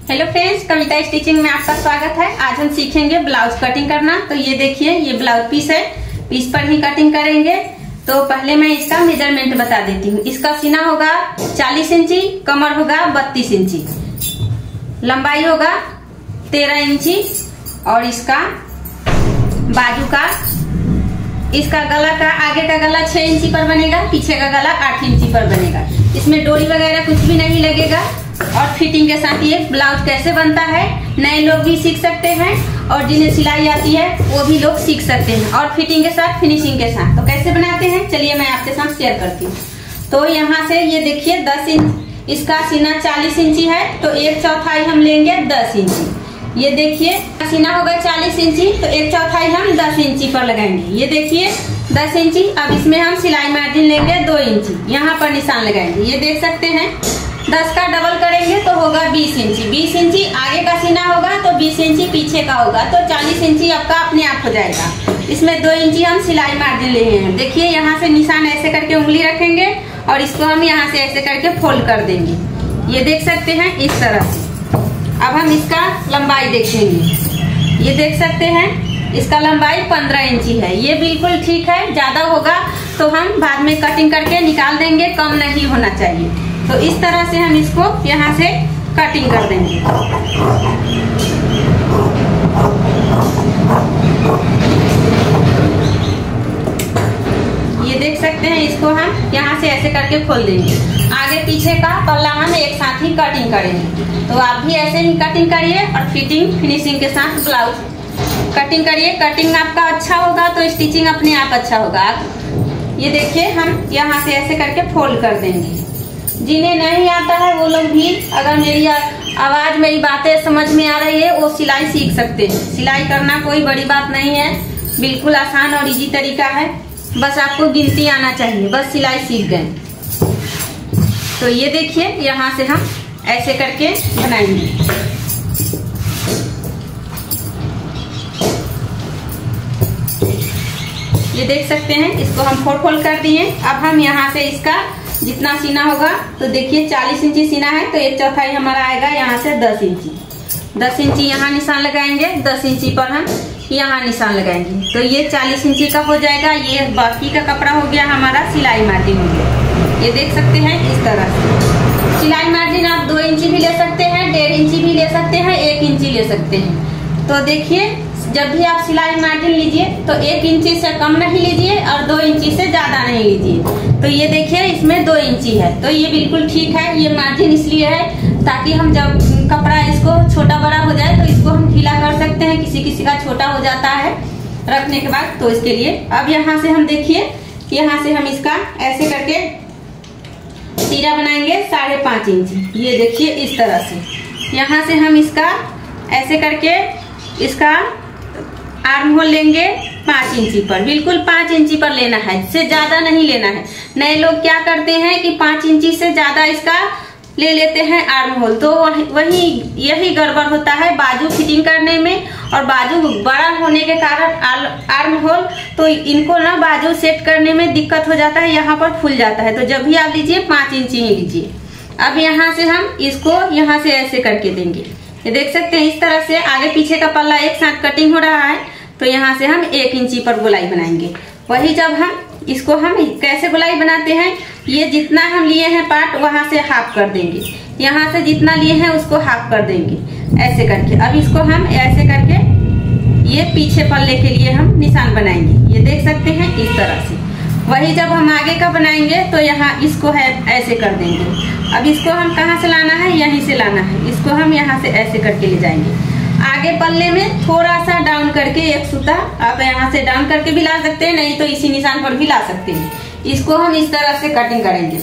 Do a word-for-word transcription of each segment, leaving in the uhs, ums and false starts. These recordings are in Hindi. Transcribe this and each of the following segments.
हेलो फ्रेंड्स, कविता स्टिचिंग में आपका स्वागत है। आज हम सीखेंगे ब्लाउज कटिंग करना। तो ये देखिए, ये ब्लाउज पीस है, पीस पर ही कटिंग करेंगे। तो पहले मैं इसका मेजरमेंट बता देती हूँ। इसका सीना होगा चालीस इंची, कमर होगा बत्तीस इंची, लंबाई होगा तेरह इंची और इसका बाजू का, इसका गला का, आगे का गला छह इंची पर बनेगा, पीछे का गला आठ इंची पर बनेगा। इसमें डोरी वगैरह कुछ भी नहीं लगेगा। और फिटिंग के साथ ये ब्लाउज कैसे बनता है नए लोग भी सीख सकते हैं और जिन्हें सिलाई आती है वो भी लोग सीख सकते हैं। और फिटिंग के साथ, फिनिशिंग के साथ। तो कैसे बनाते हैं चलिए मैं आपके साथ शेयर करती हूँ। तो यहाँ से ये देखिए दस इंच, इसका सीना चालीस इंची है तो एक चौथाई हम लेंगे दस इंची। ये देखिए सीना होगा चालीस इंची तो एक चौथाई हम दस इंची पर लगाएंगे। ये देखिए दस इंची। अब इसमें हम सिलाई मार्जिन लेंगे दो इंची, यहाँ पर निशान लगाएंगे। ये देख सकते हैं दस का डबल करेंगे तो होगा बीस इंची। बीस इंची आगे का सीना होगा तो बीस इंची पीछे का होगा तो चालीस इंची आपका अपने आप हो जाएगा। इसमें दो इंची हम सिलाई मार्जिन ले हैं। देखिए यहाँ से निशान ऐसे करके उंगली रखेंगे और इसको हम यहाँ से ऐसे करके फोल्ड कर देंगे। ये देख सकते हैं इस तरह से। अब हम इसका लंबाई देखेंगे। ये देख सकते हैं इसका लंबाई पंद्रह इंची है। ये बिल्कुल ठीक है। ज्यादा होगा तो हम बाद में कटिंग करके निकाल देंगे, कम नहीं होना चाहिए। तो इस तरह से हम इसको यहाँ से कटिंग कर देंगे। ये देख सकते हैं, इसको हम यहाँ से ऐसे करके खोल देंगे। आगे पीछे का पल्ला हम एक साथ ही कटिंग करेंगे। तो आप भी ऐसे ही कटिंग करिए और फिटिंग फिनिशिंग के साथ ब्लाउज कटिंग करिए। कटिंग आपका अच्छा होगा तो स्टिचिंग अपने आप अच्छा होगा। ये देखिए हम यहाँ से ऐसे करके फोल्ड कर देंगे। जिन्हें नहीं आता है वो लोग भी, अगर मेरी आवाज मेरी बातें समझ में आ रही है, वो सिलाई सीख सकते हैं। सिलाई करना कोई बड़ी बात नहीं है, बिल्कुल आसान और इजी तरीका है। बस आपको गिनती आना चाहिए, बस सिलाई सीख गए। तो ये देखिए यहाँ से हम ऐसे करके बनाएंगे। ये देख सकते हैं, इसको हम फोल्ड फोल्ड कर दिए। अब हम यहाँ से इसका जितना सीना होगा, तो देखिए चालीस इंची सीना है तो एक चौथाई हमारा आएगा यहाँ से दस इंची। दस इंची यहाँ निशान लगाएंगे, दस इंची पर हम यहाँ निशान लगाएंगे। तो ये चालीस इंची का हो जाएगा। ये बाकी का कपड़ा हो गया हमारा सिलाई मार्जिन हो गया। ये देख सकते हैं इस तरह से। सिलाई मार्जिन आप दो इंची भी ले सकते हैं, डेढ़ इंची भी ले सकते हैं, एक इंची ले सकते हैं। तो देखिए जब भी आप सिलाई मार्जिन लीजिए तो एक इंची से कम नहीं लीजिए और दो इंची से ज्यादा नहीं लीजिए। तो ये देखिए इसमें दो इंची है तो ये बिल्कुल ठीक है। ये मार्जिन इसलिए है ताकि हम जब कपड़ा इसको छोटा बड़ा हो जाए तो इसको हम ढीला कर सकते हैं। किसी किसी का छोटा हो जाता है रखने के बाद, तो इसके लिए। अब यहाँ से हम देखिए, यहाँ से हम इसका ऐसे करके तीरा बनाएंगे साढ़े पांच इंची। ये देखिए इस तरह से। यहाँ से हम इसका ऐसे करके इसका आर्म होल लेंगे पांच इंची पर, बिल्कुल पांच इंची पर लेना है, इससे ज्यादा नहीं लेना है। नए लोग क्या करते हैं कि पांच इंची से ज्यादा इसका ले लेते हैं आर्म होल, तो वही यही गड़बड़ होता है बाजू फिटिंग करने में। और बाजू बड़ा होने के कारण आर्म होल, तो इनको ना बाजू सेट करने में दिक्कत हो जाता है, यहाँ पर फूल जाता है। तो जब भी आप लीजिए पांच इंची ही लीजिए। अब यहाँ से हम इसको यहाँ से ऐसे करके देंगे। ये देख सकते हैं इस तरह से। आगे पीछे का पल्ला एक साथ कटिंग हो रहा है तो यहाँ से हम एक इंची पर गोलाई बनाएंगे। वही जब हम इसको हम कैसे गोलाई बनाते हैं, ये जितना हम लिए हैं पार्ट वहां से हाफ कर देंगे, यहाँ से जितना लिए हैं उसको हाफ कर देंगे ऐसे करके। अब इसको हम ऐसे करके ये पीछे पल्ले के लिए हम निशान बनाएंगे। ये देख सकते हैं इस तरह से। वही जब हम आगे का बनाएंगे तो यहाँ इसको है ऐसे कर देंगे। अब इसको हम कहाँ से लाना है, यहीं से लाना है। इसको हम यहाँ से ऐसे करके ले जाएंगे। आगे पल्ले में थोड़ा सा डाउन करके एक सूता आप यहाँ से डाउन करके भी ला सकते हैं, नहीं तो इसी निशान पर भी ला सकते हैं। इसको हम इस तरह से कटिंग करेंगे।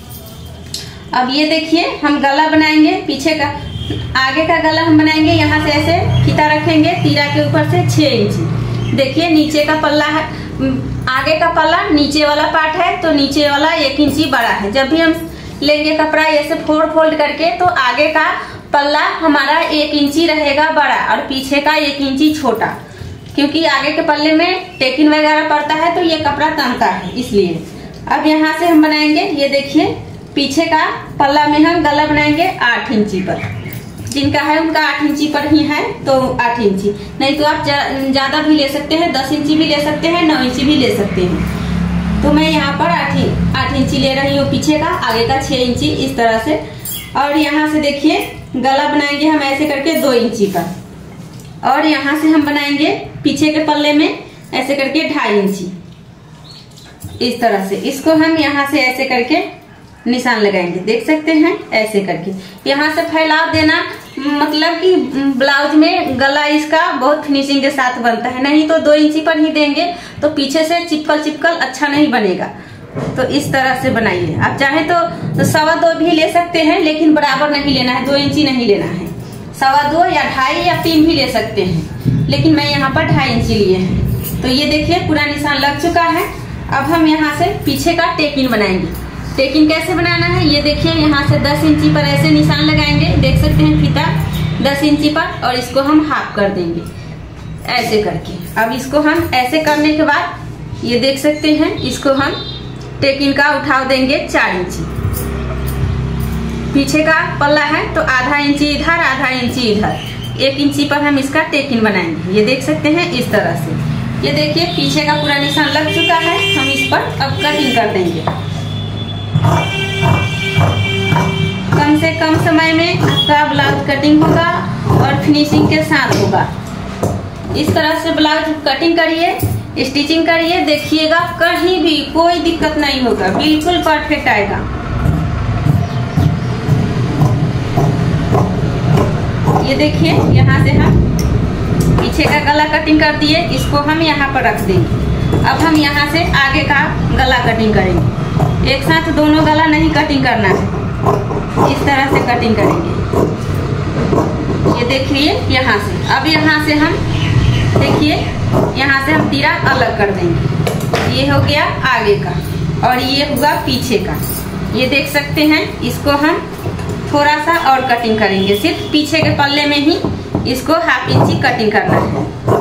अब ये देखिए हम गला बनाएंगे। पीछे का, आगे का गला हम बनाएंगे। यहाँ से ऐसे फीता रखेंगे तीरा के ऊपर से छह इंची। देखिए नीचे का पल्ला है, आगे का पल्ला नीचे वाला पार्ट है तो नीचे वाला एक इंची बड़ा है। जब भी हम लेंगे कपड़ा ऐसे फोल्ड फोल्ड करके तो आगे का पल्ला हमारा एक इंची रहेगा बड़ा और पीछे का एक इंची छोटा, क्योंकि आगे के पल्ले में टेकिन वगैरह पड़ता है तो ये कपड़ा तनता है इसलिए। अब यहाँ से हम बनाएंगे। ये देखिए पीछे का पल्ला में हम गला बनाएंगे आठ इंची पर। जिनका है उनका आठ इंची पर ही है तो आठ इंची, नहीं तो आप ज्यादा भी ले सकते हैं, दस इंची भी ले सकते हैं, नौ इंची भी ले सकते हैं। तो मैं यहाँ पर आठ आठ इंची ले रही हूँ पीछे का, आगे का छह इंची इस तरह से। और यहाँ से देखिए गला बनाएंगे हम ऐसे करके दो इंची का, और यहाँ से हम बनाएंगे पीछे के पल्ले में ऐसे करके ढाई इंची इस तरह से। इसको हम यहाँ से ऐसे करके निशान लगाएंगे, देख सकते हैं ऐसे करके। यहाँ से फैलाव देना मतलब कि ब्लाउज में गला इसका बहुत फिनिशिंग के साथ बनता है, नहीं तो दो इंची पर ही देंगे तो पीछे से चिपकल चिपकल अच्छा नहीं बनेगा। तो इस तरह से बनाइए। आप चाहे तो सवा दो भी ले सकते हैं, लेकिन बराबर नहीं लेना है, दो इंची नहीं लेना है। सवा दो या ढाई या तीन भी ले सकते हैं, लेकिन मैं यहाँ पर ढाई इंची लिए हैं। तो ये देखिए पूरा निशान लग चुका है। अब हम यहाँ से पीछे का टेकिन बनाएंगे। टेकिन कैसे बनाना है ये देखिए, यहाँ से दस इंची पर ऐसे निशान लगाएंगे, देख सकते हैं फीता दस इंची पर, और इसको हम हाफ कर देंगे ऐसे करके। अब इसको हम ऐसे करने के बाद ये देख सकते हैं, इसको हम टेकिन का उठाव देंगे चार इंची। पीछे का पल्ला है तो आधा इंची इधर आधा इंची इधर, एक इंची पर हम इसका टेकिन बनाएंगे। ये देख सकते हैं इस तरह से। ये देखिए पीछे का पूरा निशान लग चुका है, हम इस पर अब कटिंग कर देंगे। कम से कम समय में आपका ब्लाउज कटिंग होगा और फिनिशिंग के साथ होगा। इस तरह से ब्लाउज कटिंग करिए, स्टिचिंग करिए, देखिएगा कहीं भी कोई दिक्कत नहीं होगा, बिल्कुल परफेक्ट आएगा। ये देखिए यहाँ से हम पीछे का गला कटिंग कर दिए, इसको हम यहाँ पर रख देंगे। अब हम यहाँ से आगे का गला कटिंग करेंगे। एक साथ दोनों गला नहीं कटिंग करना है, इस तरह से कटिंग करेंगे। ये देखिए यहाँ से। अब यहाँ से हम देखिए यहाँ से हम तीरा अलग कर देंगे। ये हो गया आगे का और ये होगा पीछे का। ये देख सकते हैं, इसको हम थोड़ा सा और कटिंग करेंगे, सिर्फ पीछे के पल्ले में ही इसको हाफ इंची कटिंग करना है।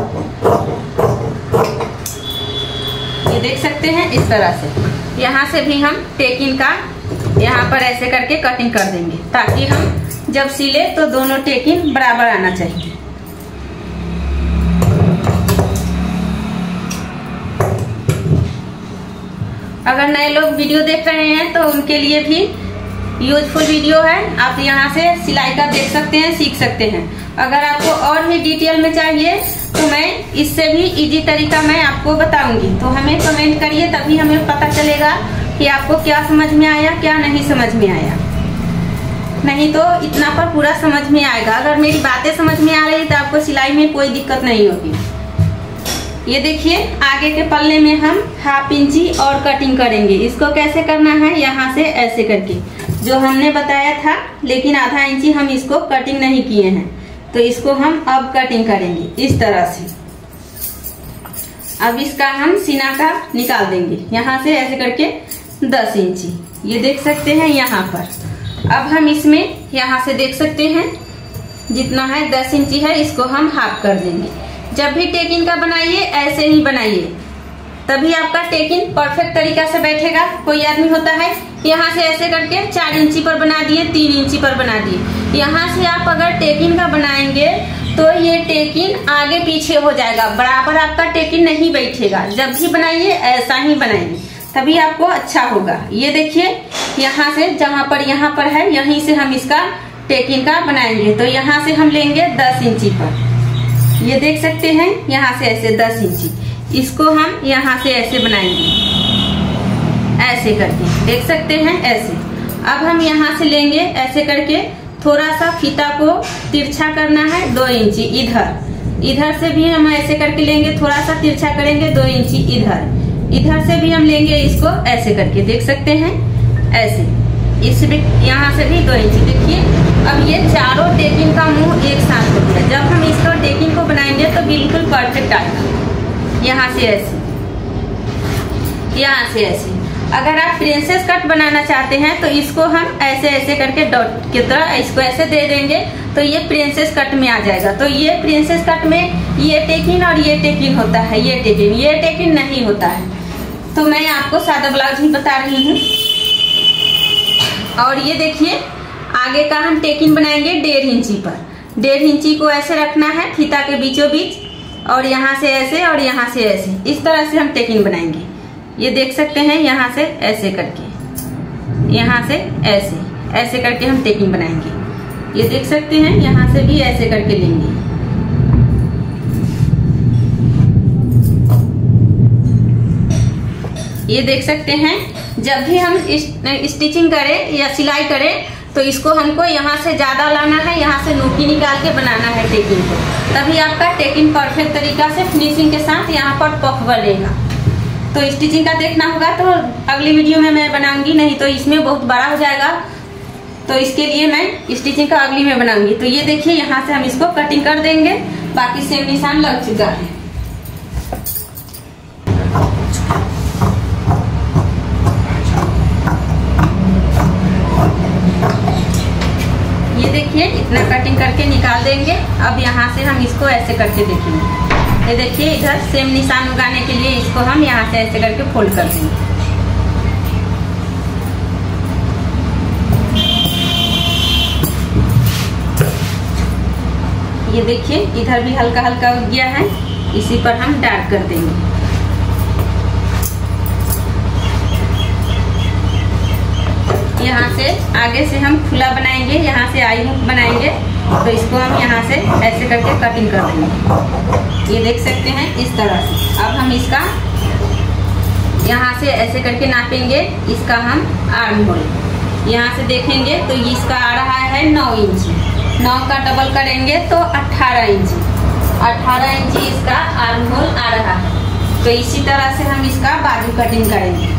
ये देख सकते हैं इस तरह से। यहाँ से भी हम टेकिन का यहाँ पर ऐसे करके कटिंग कर देंगे, ताकि हम जब सिले तो दोनों टेकिन बराबर आना चाहिए। अगर नए लोग वीडियो देख रहे हैं तो उनके लिए भी यूजफुल वीडियो है, आप यहाँ से सिलाई का देख सकते हैं, सीख सकते हैं। अगर आपको और भी डिटेल में चाहिए तो मैं इससे भी इजी तरीका मैं आपको बताऊंगी, तो हमें कमेंट करिए, तभी हमें पता चलेगा कि आपको क्या समझ में आया क्या नहीं समझ में आया। नहीं तो इतना पर पूरा समझ में आएगा। अगर मेरी बातें समझ में आ रही तो आपको सिलाई में कोई दिक्कत नहीं होगी। ये देखिए आगे के पल्ले में हम हाफ इंची और कटिंग करेंगे। इसको कैसे करना है, यहाँ से ऐसे करके जो हमने बताया था, लेकिन आधा इंची हम इसको कटिंग नहीं किए हैं, तो इसको हम अब कटिंग करेंगे इस तरह से। अब इसका हम सीना का निकाल देंगे, यहाँ से ऐसे करके दस इंची। ये देख सकते हैं यहाँ पर। अब हम इसमें यहाँ से देख सकते हैं जितना है दस इंची है, इसको हम हाफ कर देंगे। जब भी टेकिन का बनाइए ऐसे ही बनाइए, तभी आपका टेकिन परफेक्ट तरीका से बैठेगा। कोई आदमी होता है यहाँ से ऐसे करके चार इंची पर बना दिए, तीन इंची पर बना दिए। यहाँ से आप अगर टेकिन का बनाएंगे तो ये टेकिन आगे पीछे हो जाएगा, बराबर आपका टेकिन नहीं बैठेगा। जब भी बनाइए ऐसा ही बनाइए, तभी आपको अच्छा होगा। ये देखिए यहाँ से जहाँ पर यहाँ पर है, यहीं से हम इसका टेकिन का बनाएंगे। तो यहाँ से हम लेंगे दस इंची पर, ये देख सकते हैं यहाँ से ऐसे दस इंची, इसको हम यहाँ से ऐसे बनाएंगे ऐसे करके, देख सकते हैं ऐसे। अब हम यहाँ से लेंगे ऐसे करके, थोड़ा सा फीता को तिरछा करना है दो इंची इधर, इधर से भी हम ऐसे करके लेंगे, थोड़ा सा तिरछा करेंगे दो इंची इधर, इधर से भी हम लेंगे इसको ऐसे करके, देख सकते हैं ऐसे। इस यहाँ से भी दो इंची। देखिए अब ये चारों टेकिन का मुंह एक साथ हो गया। जब हम इसको टेकिन को बनाएंगे तो बिल्कुल परफेक्ट आएगा। यहाँ से ऐसे, यहाँ से ऐसे। अगर आप प्रिंसेस कट बनाना चाहते हैं तो इसको हम ऐसे ऐसे करके डॉट की तरह इसको ऐसे दे देंगे, तो ये प्रिंसेस कट में आ जाएगा। तो ये प्रिंसेस कट में ये टेकिन और ये टेकिन होता है, ये टेकिन ये टेकिन नहीं होता है। तो मैं आपको सादा ब्लाउज ही बता रही हूँ। और ये देखिए आगे का हम टेकिन बनाएंगे डेढ़ इंची पर। डेढ़ इंची को ऐसे रखना है फीता के बीचों बीच, और यहाँ से ऐसे और यहाँ से ऐसे, इस तरह से हम टेकिन बनाएंगे। ये देख सकते हैं, यहाँ से ऐसे करके, यहाँ से ऐसे ऐसे करके हम टेकिन बनाएंगे। ये देख सकते हैं, यहाँ से भी ऐसे करके लेंगे। ये देख सकते हैं, जब भी हम स्टिचिंग करें या सिलाई करें तो इसको हमको यहाँ से ज्यादा लाना है, यहाँ से नोकी निकाल के बनाना है टेकिंग को, तभी आपका टेकिंग परफेक्ट तरीका से फिनिशिंग के साथ यहाँ पर पफ बनेगा। तो स्टिचिंग का देखना होगा तो अगली वीडियो में मैं बनाऊंगी, नहीं तो इसमें बहुत बड़ा हो जाएगा, तो इसके लिए मैं स्टिचिंग का अगली में बनाऊंगी। तो ये देखिए, यहाँ से हम इसको कटिंग कर देंगे। बाकी सेम निशान लग चुका है। ये देखिए, इतना कटिंग करके निकाल देंगे। अब यहाँ से हम इसको ऐसे करके देखेंगे। ये देखिए, इधर सेम निशान उगाने के लिए इसको हम यहाँ से ऐसे करके फोल्ड कर देंगे। ये देखिए, इधर भी हल्का हल्का उग गया है, इसी पर हम डार्क कर देंगे। यहाँ से आगे से हम खुला बनाएंगे, यहाँ से आई हुक बनाएंगे, तो इसको हम यहाँ से ऐसे करके कटिंग कर देंगे। ये देख सकते हैं, इस तरह से। अब हम इसका यहाँ से ऐसे करके नापेंगे, इसका हम आर्म होल यहाँ से देखेंगे तो इसका आ रहा है नौ इंच। नौ का डबल करेंगे तो अठारह इंची अठारह इंची इसका आर्म होल आ रहा है। तो इसी तरह से हम इसका बाजू कटिंग करेंगे।